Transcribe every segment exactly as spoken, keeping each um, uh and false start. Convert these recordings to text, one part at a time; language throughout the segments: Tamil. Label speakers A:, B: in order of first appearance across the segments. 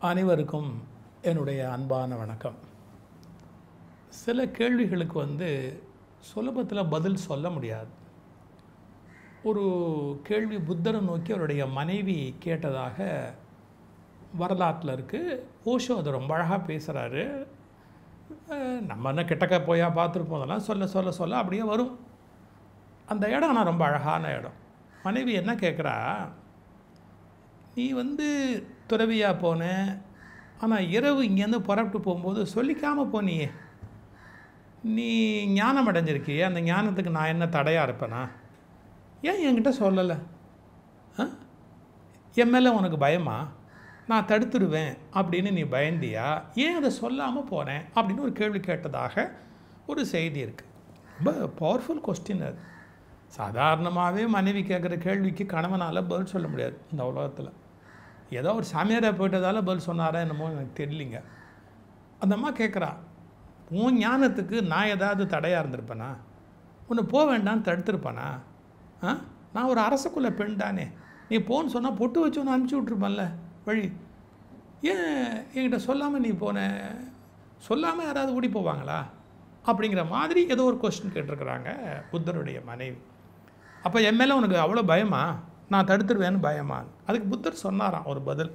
A: அனைவருக்கும் என்னுடைய அன்பான வணக்கம். சில கேள்விகளுக்கு வந்து சுலபத்தில் பதில் சொல்ல முடியாது. ஒரு கேள்வி புத்தரை நோக்கி அவருடைய மனைவி கேட்டதாக வரலாற்றில் இருக்குது. ஓஷோ அதை ரொம்ப அழகாக பேசுகிறாரு. நம்ம என்ன கிட்டக்க போயா பார்த்துருப்போம், அதெல்லாம் சொல்ல சொல்ல சொல்ல அப்படியே வரும். அந்த இடம் ஆனால் ரொம்ப அழகான இடம். மனைவி என்ன கேட்குறா, நீ வந்து துறவியாக போன, ஆனால் இரவு இங்கேருந்து புறப்பட்டு போகும்போது சொல்லிக்காமல் போனியே, நீ ஞானம் அடைஞ்சிருக்கியே, அந்த ஞானத்துக்கு நான் என்ன தடையாக இருப்பேனா? ஏன் என்கிட்ட சொல்லலை? ஆ என் மேலே உனக்கு பயமா? நான் தடுத்துடுவேன் அப்படின்னு நீ பயந்தியா? ஏன் அதை சொல்லாமல் போனேன் அப்படின்னு ஒரு கேள்வி கேட்டதாக ஒரு செய்தி இருக்குது. ரொம்ப பவர்ஃபுல் கொஸ்டின் அது. சாதாரணமாகவே மனைவி கேட்குற கேள்விக்கு கணவனால் பதில் சொல்ல முடியாது இந்த உலகத்தில். ஏதோ ஒரு சாமியாராக போயிட்டதால பதில் சொன்னாரா என்னமோ எனக்கு தெரியலிங்க. அந்த அம்மா கேட்குறா, உன் ஞானத்துக்கு நான் ஏதாவது தடையாக இருந்திருப்பேனா? உன்னை போக வேண்டான்னு தடுத்திருப்பானா? ஆ நான் ஒரு அரசக்குள்ள பெண் தானே, நீ போன்னு சொன்னால் பொட்டு வச்சு ஒன்று அனுப்பிச்சி விட்ருப்பேன்ல வழி. ஏன் என்கிட்ட சொல்லாமல் நீ போன? சொல்லாமல் யாராவது ஓடி போவாங்களா? அப்படிங்கிற மாதிரி ஏதோ ஒரு கொஸ்டின் கேட்டிருக்கிறாங்க புத்தருடைய மனைவி. அப்போ என் மேலே உனக்கு அவ்வளோ பயமா? நான் தடுத்துருவேன்னு பயமா? அதுக்கு புத்தர் சொன்னாராம் ஒரு பதில்.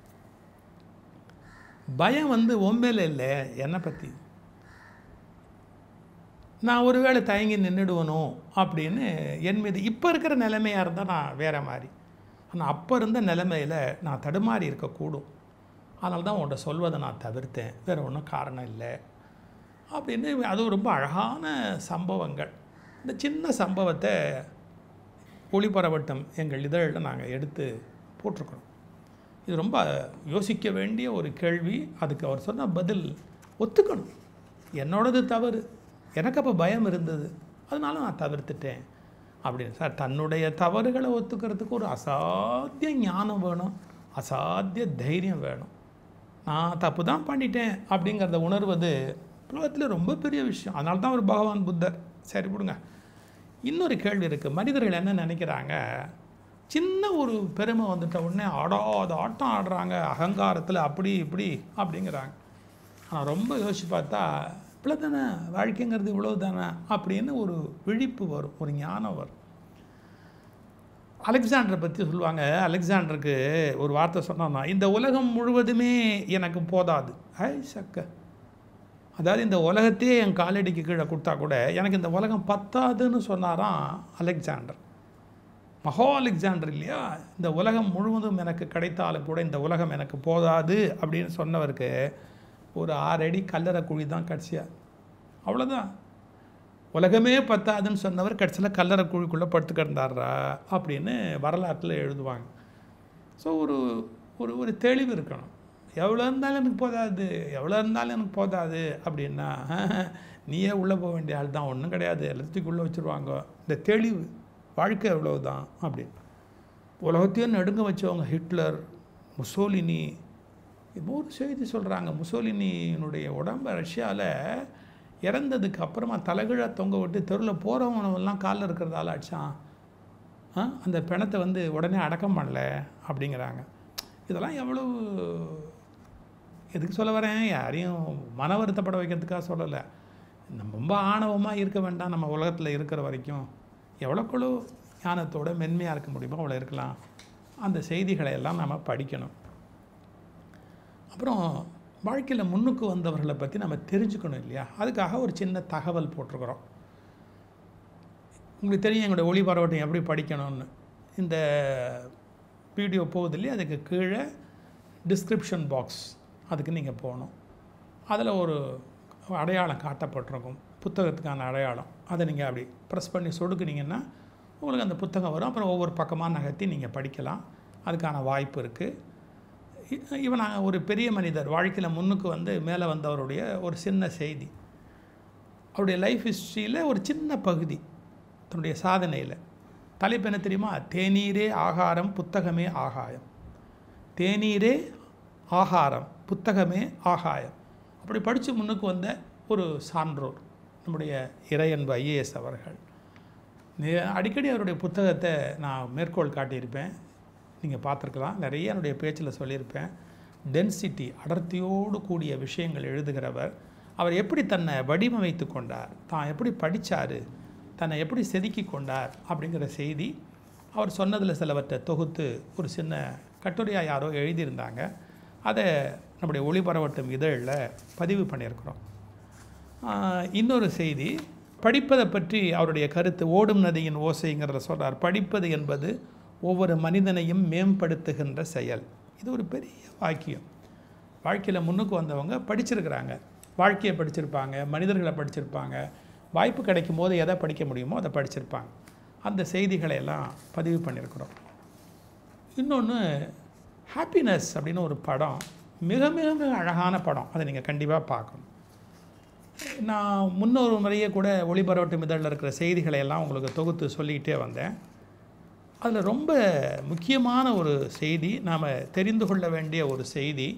A: பயம் வந்து உண்மையில இல்லை, என்னை பற்றி. நான் ஒரு வேளை தயங்கி நின்றுடுவனோ அப்படின்னு என் மீது. இப்போ இருக்கிற நிலைமையாக இருந்தால் நான் வேறு மாதிரி, ஆனால் அப்போ இருந்த நிலைமையில் நான் தடுமாறி இருக்கக்கூடும். அதனால தான் உன்கிட்ட சொல்வதை நான் தவிர்த்தேன், வேறு ஒன்றும் காரணம் இல்லை அப்படின்னு. அது ரொம்ப அழகான சம்பவங்கள். இந்த சின்ன சம்பவத்தை ஒளிபரவட்டம் எங்கள் இதழில் நாங்கள் எடுத்து போட்டிருக்கிறோம். இது ரொம்ப யோசிக்க வேண்டிய ஒரு கேள்வி. அதுக்கு அவர் சொன்ன பதில் ஒத்துக்கணும். என்னோடது தவறு, எனக்கு அப்போ பயம் இருந்தது, அதனால நான் தவிர்த்துட்டேன் அப்படின்னு. சார், தன்னுடைய தவறுகளை ஒத்துக்கிறதுக்கு ஒரு அசாத்திய ஞானம் வேணும், அசாத்திய தைரியம் வேணும். நான் தப்பு தான் பண்ணிட்டேன் அப்படிங்கிறத உணர்வது உலகத்தில் ரொம்ப பெரிய விஷயம். அதனால தான் ஒரு பகவான் புத்தர். சரி விடுங்க. இன்னொரு கேள்வி இருக்குது. மனிதர்கள் என்ன நினைக்கிறாங்க, சின்ன ஒரு பெருமை வந்துட்ட உடனே ஆடாத ஆட்டம் ஆடுறாங்க, அகங்காரத்தில் அப்படி இப்படி அப்படிங்கிறாங்க. ஆனால் ரொம்ப யோசிச்சு பார்த்தா இவ்வளோ தானே வாழ்க்கைங்கிறது, இவ்வளோ தானே அப்படின்னு ஒரு விழிப்பு வரும், ஒரு ஞானம் வரும். அலெக்சாண்டரை பற்றி சொல்லுவாங்க. அலெக்சாண்டருக்கு ஒரு வார்த்தை சொன்னோம்னா, இந்த உலகம் முழுவதுமே எனக்கு போதாது. ஐ சக்க, அதாவது இந்த உலகத்தையே என் காலடிக்கு கீழே கொடுத்தா கூட எனக்கு இந்த உலகம் பத்தாதுன்னு சொன்னாராம் அலெக்சாண்டர். மகா அலெக்சாண்டர் இல்லையா? இந்த உலகம் முழுவதும் எனக்கு கிடைத்தாலும் கூட இந்த உலகம் எனக்கு போதாது அப்படின்னு சொன்னவருக்கு ஒரு ஆறு அடி கல்லறை குழி தான் கடைசியாக. அவ்வளோதான். உலகமே பத்தாதுன்னு சொன்னவர் கடைசியில் கல்லறை குழிக்குள்ளே படுத்து கிடந்தாரா அப்படின்னு வரலாற்றில் எழுதுவாங்க. ஸோ ஒரு ஒரு ஒரு தெளிவு இருக்கணும். எவ்வளோ இருந்தாலும் எனக்கு போதாது, எவ்வளோ இருந்தாலும் எனக்கு போதாது அப்படின்னா நீயே உள்ளே போக வேண்டிய ஆள் தான், ஒன்றும் கிடையாது, எல்லாத்துக்கும் உள்ளே வச்சுருவாங்க. இந்த தெளிவு வாழ்க்கை எவ்வளவு தான் அப்படின்னு. உலகத்தையும் நடுங்க வச்சவங்க ஹிட்லர், முசோலினி. இன்னொரு செய்தி சொல்கிறாங்க, முசோலினியினுடைய உடம்பை ரஷ்யாவில் இறந்ததுக்கு அப்புறமா தலைகீழாக தொங்க விட்டு தெருவில் போகிறவங்கெல்லாம் காலில் இருக்கிறதால அடிச்சான். அந்த பிணத்தை வந்து உடனே அடக்கம் பண்ணல அப்படிங்கிறாங்க. இதெல்லாம் எவ்வளவு, எதுக்கு சொல்ல வரேன், யாரையும் மன வருத்தப்பட வைக்கிறதுக்காக சொல்லலை. நம்ம ரொம்ப ஆணவமாக இருக்க வேண்டாம். நம்ம உலகத்தில் இருக்கிற வரைக்கும் எவ்வளோக்குள்ளோ ஞானத்தோட மென்மையாக இருக்க முடியுமோ அவ்வளோ இருக்கலாம். அந்த செய்திகளை எல்லாம் நம்ம படிக்கணும். அப்புறம் வாழ்க்கையில் முன்னுக்கு வந்தவர்களை பற்றி நம்ம தெரிஞ்சுக்கணும் இல்லையா? அதுக்காக ஒரு சின்ன தகவல் போட்டிருக்கிறோம். உங்களுக்கு தெரியும் எங்களுடைய ஒளிபரவட்டம் எப்படி படிக்கணும்னு. இந்த வீடியோ போகுது இல்லையா, அதுக்கு கீழே டிஸ்கிரிப்ஷன் பாக்ஸ், அதுக்கு நீங்கள் போகணும். அதில் ஒரு அடையாளம் காட்டப்பட்டிருக்கும், புத்தகத்துக்கான அடையாளம். அதை நீங்கள் அப்படி ப்ரெஸ் பண்ணி சொடுக்குனீங்கன்னா உங்களுக்கு அந்த புத்தகம் வரும். அப்புறம் ஒவ்வொரு பக்கமாக நகர்த்தி நீங்கள் படிக்கலாம். அதுக்கான வாய்ப்பு இருக்குது. இவன் நாங்கள் ஒரு பெரிய மனிதர் வாழ்க்கையில் முன்னுக்கு வந்து மேலே வந்தவருடைய ஒரு சின்ன செய்தி, அவருடைய லைஃப் ஹிஸ்ட்ரியில் ஒரு சின்ன பகுதி, தன்னுடைய சாதனையில். தலைப்பு என்ன தெரியுமா? தேநீரே ஆகாரம், புத்தகமே ஆகாயம். தேநீரே ஆகாரம், புத்தகமே ஆகாயம். அப்படி படித்து முன்னுக்கு வந்த ஒரு சான்றோர் நம்முடைய இறையன்பு ஐஏஎஸ் அவர்கள். அடிக்கடி அவருடைய புத்தகத்தை நான் மேற்கோள் காட்டியிருப்பேன், நீங்கள் பார்த்துருக்கலாம். நிறைய என்னுடைய பேச்சில் சொல்லியிருப்பேன். டென்சிட்டி, அடர்த்தியோடு கூடிய விஷயங்கள் எழுதுகிறவர். அவர் எப்படி தன்னை வடிவமைத்து கொண்டார், தான் எப்படி படித்தார், தன்னை எப்படி செதுக்கி கொண்டார் அப்படிங்கிற செய்தி அவர் சொன்னதில் சிலவற்றை தொகுத்து ஒரு சின்ன கட்டுரையாக யாரோ எழுதியிருந்தாங்க. அதை நம்முடைய ஒளிபரவட்டும் இதழில் பதிவு பண்ணியிருக்கிறோம். இன்னொரு செய்தி, படிப்பதை பற்றி அவருடைய கருத்து ஓடும் நதியின் ஓசைங்கிறத சொல்கிறார். படிப்பது என்பது ஒவ்வொரு மனிதனையும் மேம்படுத்துகின்ற செயல். இது ஒரு பெரிய வாக்கியம். வாழ்க்கையில் முன்னுக்கு வந்தவங்க படிச்சிருக்கிறாங்க, வாழ்க்கையை படிச்சிருப்பாங்க, மனிதர்களை படிச்சிருப்பாங்க, வாய்ப்பு கிடைக்கும் போது எதை படிக்க முடியுமோ அதை படிச்சிருப்பாங்க. அந்த செய்திகளை எல்லாம் பதிவு பண்ணியிருக்கிறோம். இன்னொன்று, ஹாப்பினஸ் அப்படின்னு ஒரு படம், மிக மிக மிக அழகான படம். அதை நீங்கள் கண்டிப்பாக பார்க்கணும். நான் முன்னொரு முறையே கூட ஒளிபரவட்டும் இதழில் இருக்கிற செய்திகளை எல்லாம் உங்களுக்கு தொகுத்து சொல்லிக்கிட்டே வந்தேன். அதில் ரொம்ப முக்கியமான ஒரு செய்தி, நாம் தெரிந்து கொள்ள வேண்டிய ஒரு செய்தி,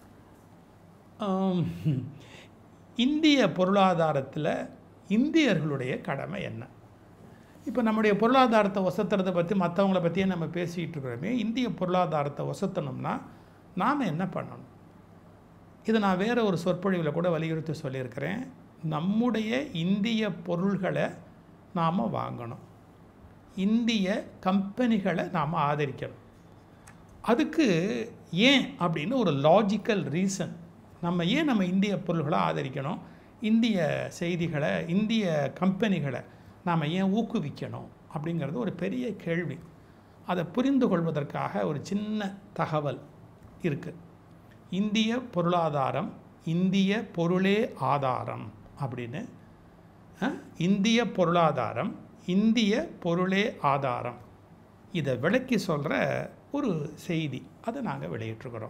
A: இந்திய பொருளாதாரத்தில் இந்தியர்களுடைய கடமை என்ன? இப்போ நம்முடைய பொருளாதாரத்தை ஒசத்துறதை பற்றி மற்றவங்கள பற்றியே நம்ம பேசிகிட்டு இருக்கிறோமே, இந்திய பொருளாதாரத்தை ஒசத்தணும்னா நாம் என்ன பண்ணணும்? இதை நான் வேறு ஒரு சொற்பொழிவில் கூட வலியுறுத்தி சொல்லியிருக்கிறேன். நம்முடைய இந்திய பொருள்களை நாம் வாங்கணும், இந்திய கம்பெனிகளை நாம் ஆதரிக்கணும். அதுக்கு ஏன் அப்படின்னு ஒரு லாஜிக்கல் ரீசன். நம்ம ஏன் நம்ம இந்திய பொருள்களை ஆதரிக்கணும், இந்திய செய்திகளை, இந்திய கம்பெனிகளை நாம் ஏன் ஊக்குவிக்கணும் அப்படிங்கிறது ஒரு பெரிய கேள்வி. அதை புரிந்து கொள்வதற்காக ஒரு சின்ன தகவல் இருக்குது. இந்திய பொருளாதாரம் இந்திய பொருளே ஆதாரம் அப்படின்னு, இந்திய பொருளாதாரம் இந்திய பொருளே ஆதாரம், இதை விளக்கி சொல்கிற ஒரு செய்தி. அதை நாங்கள் வெளியிட்டிருக்கிறோம்.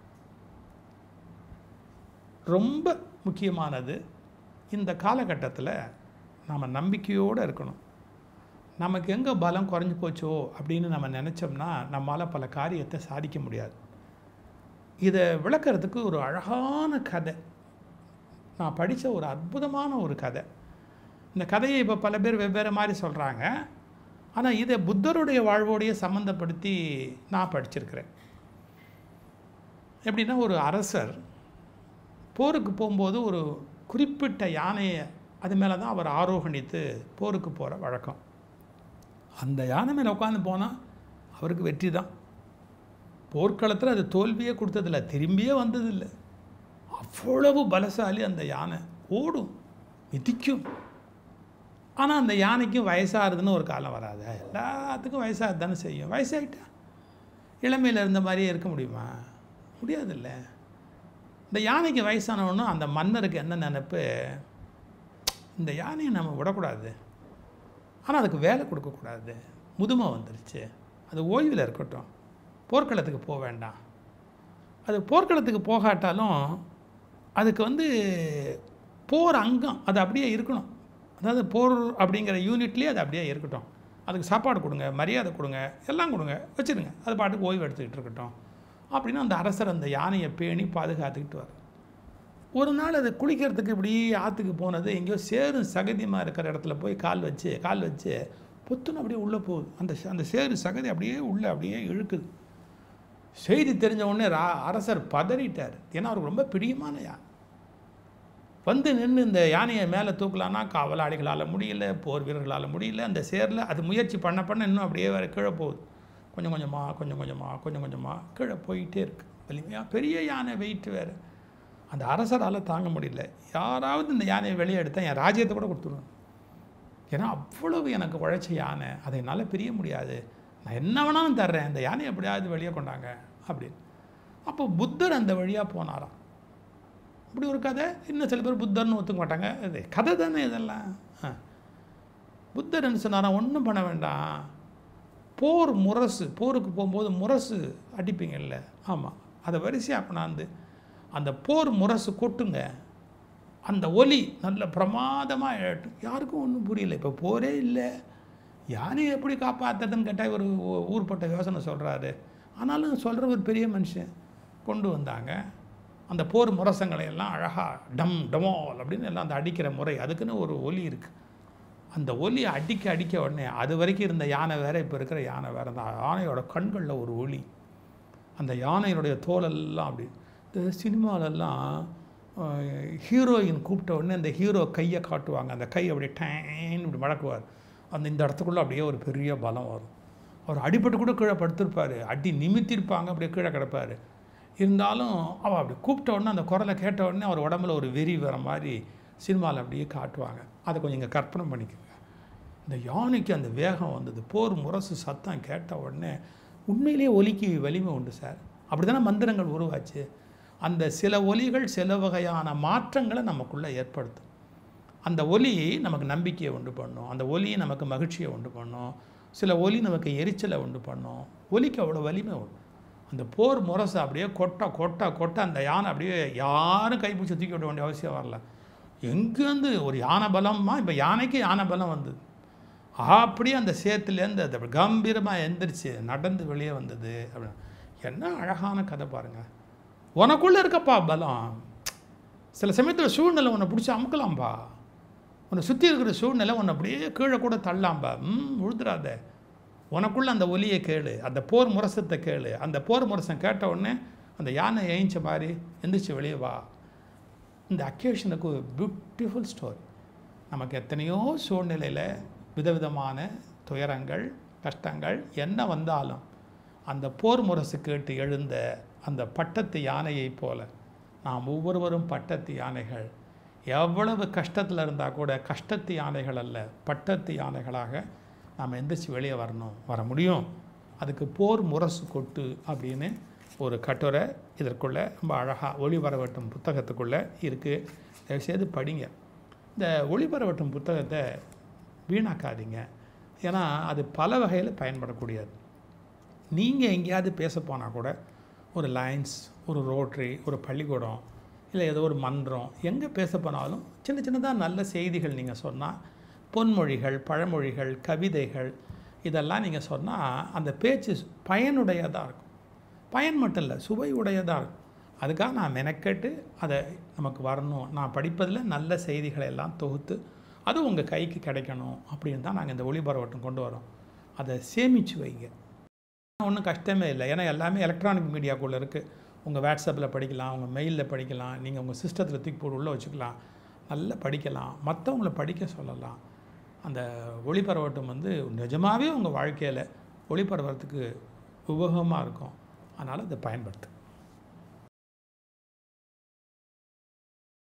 A: ரொம்ப முக்கியமானது, இந்த காலகட்டத்தில் நாம் நம்பிக்கையோடு இருக்கணும். நமக்கு எங்கே பலம் குறைஞ்சி போச்சோ அப்படின்னு நம்ம நினச்சோம்னா நம்மளால் பல காரியத்தை சாதிக்க முடியாது. இதை விளக்கிறதுக்கு ஒரு அழகான கதை நான் படித்த ஒரு அற்புதமான ஒரு கதை. இந்த கதையை இப்போ பல பேர் வெவ்வேறு மாதிரி சொல்கிறாங்க. ஆனால் இதை புத்தருடைய வாழ்வோடைய சம்மந்தப்படுத்தி நான் படிச்சிருக்கிறேன். எப்படின்னா, ஒரு அரசர் போருக்கு போகும்போது ஒரு குறிப்பிட்ட யானையை அது மேலே தான் அவர் ஆரோகணித்து போருக்கு போகிற வழக்கம். அந்த யானை மேலே உட்காந்து போனால் அவருக்கு வெற்றி தான். போர்க்களத்தில் அது தோல்வியே கொடுத்ததில்லை, திரும்பியே வந்ததில்லை. அவ்வளவு பலசாலி அந்த யானை, ஓடும், மிதிக்கும். ஆனால் அந்த யானைக்கும் வயசாகுதுன்னு ஒரு காலம் வராது. எல்லாத்துக்கும் வயசாக தானே செய்யும். வயசாகிட்டா இளமையில் இருந்த மாதிரியே இருக்க முடியுமா? முடியாதில்ல. இந்த யானைக்கு வயசானவொன்னு அந்த மன்னருக்கு என்ன நினைப்பு, இந்த யானையை நம்ம விடக்கூடாது, ஆனால் அதுக்கு வேலை கொடுக்கக்கூடாது, முதுமை வந்துருச்சு, அது ஓய்வில் இருக்கட்டும், போர்க்களத்துக்கு போக வேண்டாம். அது போர்க்களத்துக்கு போகாட்டாலும் அதுக்கு வந்து போர் அங்கம் அது அப்படியே இருக்கணும். அதாவது போர் அப்படிங்கிற யூனிட்லேயே அது அப்படியே இருக்கட்டும். அதுக்கு சாப்பாடு கொடுங்க, மரியாதை கொடுங்க, எல்லாம் கொடுங்க, வச்சுருங்க, அது பாட்டுக்கு ஓய்வு எடுத்துக்கிட்டு இருக்கட்டும் அப்படின்னு அந்த அரசர் அந்த யானையை பேணி பாதுகாத்துக்கிட்டு வர. ஒரு நாள் அது குளிக்கிறதுக்கு இப்படி ஆற்றுக்கு போனது, எங்கேயோ சேரும் சகதியமாக இருக்கிற இடத்துல போய் கால் வச்சு கால் வச்சு பொத்துன்னு அப்படியே உள்ளே போகுது. அந்த அந்த சேரு சகதி அப்படியே உள்ளே அப்படியே இழுக்குது. செய்தி தெரிஞ்ச உடனே ரா அரசர் பதறிட்டார். ஏன்னா அவருக்கு ரொம்ப பிரியமான யானை. வந்து நின்று இந்த யானையை மேலே தூக்கலான்னா காவலாளிகளால் முடியல, போர் வீரர்களால் முடியல. அந்த சேரில் அது முயற்சி பண்ண பண்ண இன்னும் அப்படியே வேறு கீழே போகுது. கொஞ்சம் கொஞ்சமாக கொஞ்சம் கொஞ்சமாக கொஞ்சம் கொஞ்சமாக கீழே போயிட்டே இருக்குது. வலிமையாக பெரிய யானை, வெயிட்டு வேறு. அந்த அரசரால் தாங்க முடியல. யாராவது இந்த யானையை வெளியே எடுத்தால் என் ராஜ்யத்தை கூட கொடுத்துருவேன். ஏன்னா அவ்வளவு எனக்கு உழைச்ச யானை, அதை என்னால் பிரிய முடியாது, நான் என்ன வேணாலும் தர்றேன், இந்த யானையை எப்படியாவது வெளியே கொண்டாங்க அப்படின்னு. அப்போ புத்தர் அந்த வழியாக போனாராம். இப்படி ஒரு கதை. இன்னும் சில பேர் புத்தர்னு ஒத்துக்க மாட்டாங்க, இது கதை தானே இதெல்லாம். புத்தர் என்ன சொன்னாராம், ஒன்றும் பண்ண வேண்டாம், போர் முரசு, போருக்கு போகும்போது முரசு அடிப்பீங்கல்ல, ஆமாம், அதை வரிசையாக கொண்டாந்து அந்த போர் முரசு கொட்டுங்க, அந்த ஒலி நல்ல பிரமாதமாக எழட்டும். யாருக்கும் ஒன்றும் புரியல. இப்போ போரே இல்லை, யாரையும் எப்படி காப்பாற்றுறதுன்னு கேட்டால் ஒரு ஊர்பட்ட யோசனை சொல்கிறாரு. ஆனாலும் சொல்கிற ஒரு பெரிய மனுஷன் கொண்டு வந்தாங்க. அந்த போர் முரசங்களை எல்லாம் அழகாக டம் டமால் அப்படின்னு எல்லாம் அந்த அடிக்கிற முறை, அதுக்குன்னு ஒரு ஒலி இருக்குது. அந்த ஒலியை அடிக்க அடிக்க உடனே அது வரைக்கும் இருந்த யானை வேறு, இப்போ இருக்கிற யானை வேறு. அந்த யானையோட கண்களில் ஒரு ஒளி, அந்த யானையினுடைய தோலெல்லாம் அப்படி. இந்த சினிமாலெல்லாம் ஹீரோயின் கூப்பிட்ட உடனே அந்த ஹீரோ கையை காட்டுவாங்க, அந்த கை அப்படியே டேன்னு இப்படி மடக்குவார். அந்த இந்த இடத்துக்குள்ளே அப்படியே ஒரு பெரிய பலம் வரும். அவர் அடிபட்டு கூட கீழே படுத்திருப்பார், அடி நிமித்திருப்பாங்க, அப்படியே கீழே கிடப்பார். இருந்தாலும் அவள் அப்படி கூப்பிட்ட உடனே அந்த குரலை கேட்ட உடனே அவர் உடம்புல ஒரு வெறி வர மாதிரி சினிமாவில் அப்படியே காட்டுவாங்க. அதை கொஞ்சம் இங்கே கற்பனை பண்ணிக்கோங்க. இந்த யானைக்கு அந்த வேகம் வந்தது, போர் முரசு சத்தம் கேட்ட உடனே உண்மையிலேயே ஒலிக்கு வலிமை உண்டு சார். அப்படி தானே மந்திரங்கள் உருவாச்சு. அந்த சில ஒலிகள் சில வகையான மாற்றங்களை நமக்குள்ளே ஏற்படுத்தும். அந்த ஒலி நமக்கு நம்பிக்கையை உண்டு பண்ணும், அந்த ஒலி நமக்கு மகிழ்ச்சியை உண்டு பண்ணும், சில ஒலி நமக்கு எரிச்சலை உண்டு பண்ணும். ஒலிக்கு அவ்வளோ வலிமை உண்டு. அந்த போர் முரசு அப்படியே கொட்ட கொட்ட கொட்ட அந்த யானை அப்படியே யாரும் கைப்பிடிச்சி தூக்கி விட வேண்டிய அவசியம் வரல. எங்கேருந்து ஒரு யானை பலமா, இப்போ யானைக்கு யானை பலம் வந்தது. அப்படியே அந்த சேத்துலேருந்து அது கம்பீரமாக எந்திரிச்சு நடந்து வெளியே வந்தது. அப்படின்னு என்ன அழகான கதை பாருங்கள். உனக்குள்ளே இருக்கப்பா பலம். சில சமயத்தில் சூழ்நிலை உன்னை பிடிச்சி அமுக்கலாம்பா, உன்னை சுற்றி இருக்கிற சூழ்நிலை உன்னை அப்படியே கீழே கூட தள்ளாம்பா. ம் விழுதுறாத. உனக்குள்ளே அந்த ஒலியை கேளு, அந்த போர் முரசத்தை கேளு. அந்த போர் முரசம் கேட்ட உடனே அந்த யானை ஏஞ்ச மாதிரி எந்திரிச்சு வெளியே வா. இந்த அக்கேஷனுக்கு ஒரு பியூட்டிஃபுல் ஸ்டோரி. நமக்கு எத்தனையோ சூழ்நிலையில் விதவிதமான துயரங்கள் கஷ்டங்கள் என்ன வந்தாலும் அந்த போர் முரசு கேட்டு எழுந்த அந்த பட்டத்து யானையைப் போல நாம் ஒவ்வொருவரும் பட்டத்து யானைகள். எவ்வளவு கஷ்டத்தில் இருந்தால் கூட கஷ்டத்து யானைகள் அல்ல, பட்டத்து யானைகளாக நாம் எந்திரிச்சு வெளியே வரணும், வர முடியும். அதுக்கு போர் முரசு கொட்டு அப்படின்னு ஒரு கட்டுரை இதற்குள்ளே ரொம்ப அழகாக ஒளிபரவட்டும் புத்தகத்துக்குள்ளே இருக்குது. தயவுசெய்து படிங்க. இந்த ஒளிபரவட்டும் புத்தகத்தை வீணாக்காதீங்க. ஏன்னா அது பல வகையில் பயன்படக்கூடியது. நீங்கள் எங்கேயாவது பேச போனால் கூட ஒரு லைன்ஸ், ஒரு ரோட்ரி, ஒரு பள்ளிக்கூடம், இல்லை ஏதோ ஒரு மன்றம், எங்கே பேச போனாலும் சின்ன சின்னதாக நல்ல செய்திகள் நீங்கள் சொன்னால், பொன்மொழிகள், பழமொழிகள், கவிதைகள் இதெல்லாம் நீங்கள் சொன்னால் அந்த பேச்சு பயனுடையதாக இருக்கும். பயன் மட்டும் இல்லை, சுவை உடையதாக இருக்கும். அதுக்காக நான் மெனக்கெட்டு அதை நமக்கு வரணும், நான் படிப்பதில் நல்ல செய்திகளை எல்லாம் தொகுத்து அது உங்கள் கைக்கு கிடைக்கணும் அப்படின்னு தான் நாங்கள் இந்த ஒளிபரவட்டம் கொண்டு வரோம். அதை சேமித்து வைங்க. ஒன்றும் கஷ்டமே இல்லை. ஏன்னா எல்லாமே எலக்ட்ரானிக் மீடியாக்குள்ளே இருக்குது. உங்கள் வாட்ஸ்அப்பில் படிக்கலாம், உங்கள் மெயிலில் படிக்கலாம், நீங்கள் உங்கள் சிஸ்டத்தில் தூக்கி போட்டு உள்ளே வச்சுக்கலாம், நல்லா படிக்கலாம், மற்றவங்களை படிக்க சொல்லலாம். அந்த ஒளிபரவட்டம் வந்து நிஜமாகவே உங்கள் வாழ்க்கையில் ஒளிபரவறதுக்கு உபயோகமாக இருக்கும். அதனால் அதை பயன்படுத்து.